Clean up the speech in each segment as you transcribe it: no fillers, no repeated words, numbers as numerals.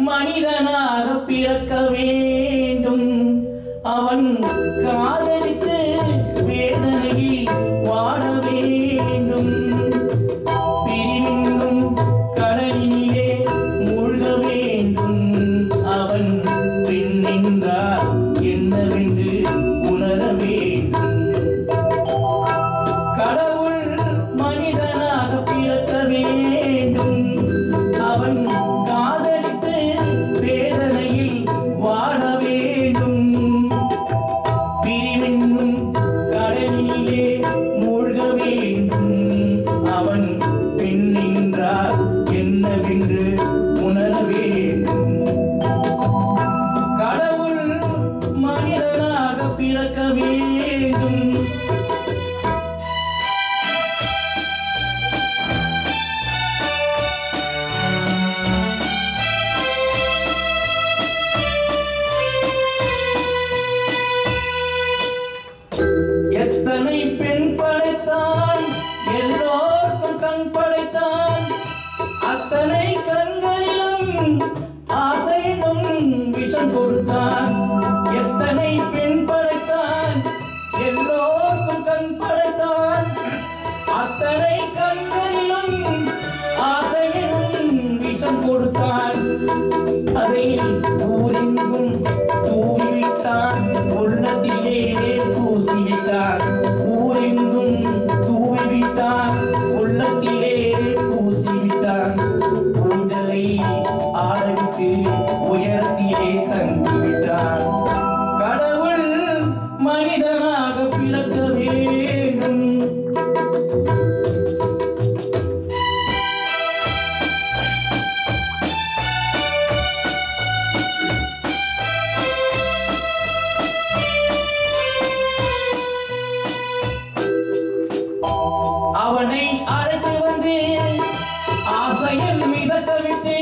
மனிதனாக பிறக்க வேண்டும். அவன் காதலித்து வேதனையில் வாழ வேண்டும். பிரிவினும் கடலிலே மூழ்க வேண்டும். அவன் பெண் என்றால் என்னவென்று உணர வேண்டும். கடவுள் மனிதனாக பிறக்க வேண்டும். அவன் காதலித்து வேதனையில் வாழ வேண்டும். பிரிவென்னும் கடலிலே மூழ்க வேண்டும். அவன் பெண் என்றால் என்னவென்று உணர வேண்டும். கடவுள் மனிதனாக பிறக்க வேண்டும். எத்தனை பெண் படைத்தான், எல்லோருக்கும் கண் படைத்தான். அத்தனை கண்களிலும் ஆசையினும் விஷம் கொடுத்தான். எத்தனை பெண் படைத்தான், எல்லோருக்கும் கண் படைத்தான். அத்தனை கண்களிலும் ஆசையினும் விஷம் கொடுத்தான். அதை ஊரெங்கும் தூவிவிட்டான், உள்ளத்திலே பூசிவிட்டான். ஊரெங்கும் தூவிவிட்டான், உள்ளத்திலே பூசிவிட்டான். ஊஞ்சலை ஆரம்பித்து உயரத்திலே தங்கிவிட்டான். கடவுள் மனிதனாக பிறக்க வேண்டும். அவனை அழைத்து வந்து ஆசையில் மிதக்க விட்டு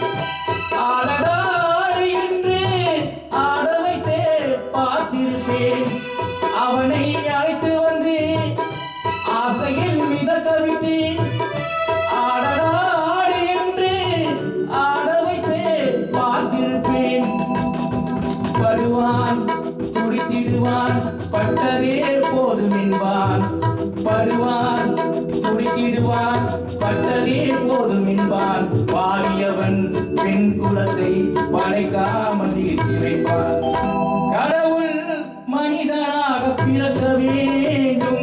ஆடடாடு என்று ஆட வைத்தே பார்த்திருப்பேன். அவனை அழைத்து வந்து ஆசையில் மிதக்க விட்டு ஆடடாடு என்று ஆட வைத்தே பார்த்திருப்பேன். வருவான், துடித்திடுவான், பட்டதே போதும் என்பான். வருவான், துடித்திடுவான், பட்டதே போதும் என்பான். பாவியவன் பெண் குலத்தை படைக்காமல் தீர்த்தி வைப்பான். கடவுள் மனிதனாக பிறக்க வேண்டும்.